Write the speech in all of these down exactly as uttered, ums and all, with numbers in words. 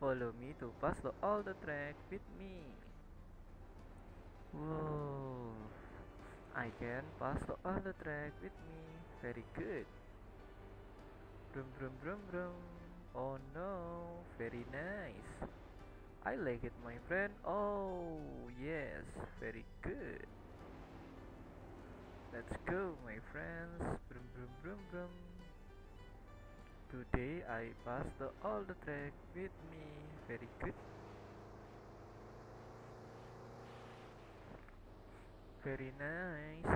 Follow me to pass the, all the track with me. Whoa, I can pass the, all the track with me. Very good. Brum brum brum brum. Oh no, very nice. I like it, my friend. Oh yes, very good. Let's go, my friends. Brum brum brum brum. Today I pass the all the track with me. Very good. Very nice.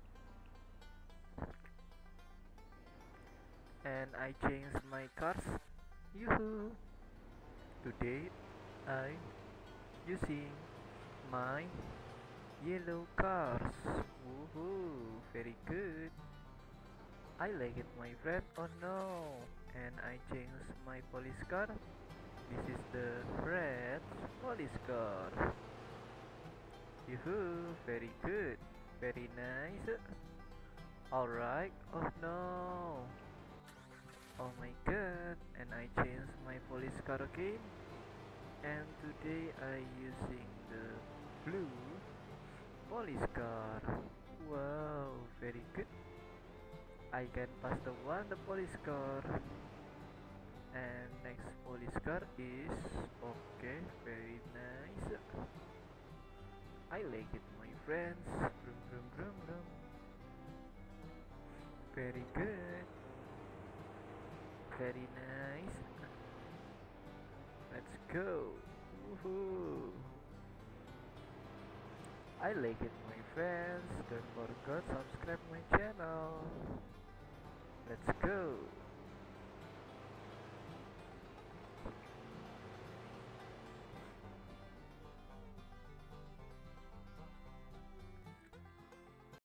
And I changed my cars. Yoo-hoo. Today I using my yellow cars. Woohoo. Very good. I like it, my friend. Oh no. And I changed my police car. This is the red police car. Yoo-hoo. Very good. Very nice. Alright. Oh no. Oh my god. And I changed my police car again. And today I using the blue police car. Wow. Very good. I can pass the one the police car. And next police car is okay. Very nice. I like it, my friends. Brum brum brum brum. Very good. Very nice. Let's go. Woohoo. I like it, my friends. Don't forget subscribe my channel. Let's go.